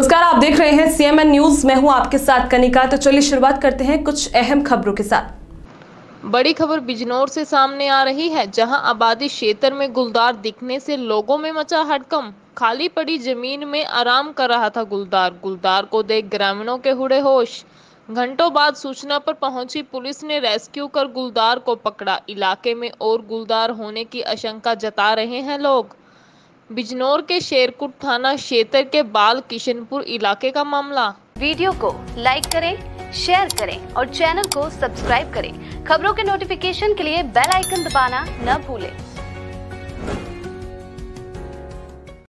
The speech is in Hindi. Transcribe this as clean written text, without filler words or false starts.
नमस्कार, आप देख रहे हैं सीएमएन न्यूज। मैं हूं आपके साथ कनिका। तो चलिए शुरुआत करते हैं कुछ अहम खबरों के साथ। बड़ी खबर बिजनौर से सामने आ रही है, जहां आबादी क्षेत्र में गुलदार दिखने से लोगों में मचा हड़कंप। खाली पड़ी जमीन में आराम कर रहा था गुलदार को देख ग्रामीणों के हुए होश। घंटों बाद सूचना पर पहुंची पुलिस ने रेस्क्यू कर गुलदार को पकड़ा। इलाके में और गुलदार होने की आशंका जता रहे हैं लोग। बिजनौर के शेरकुट थाना क्षेत्र के बाल किशनपुर इलाके का मामला। वीडियो को लाइक करें, शेयर करें और चैनल को सब्सक्राइब करें। खबरों के नोटिफिकेशन के लिए बेल आइकन दबाना न भूलें।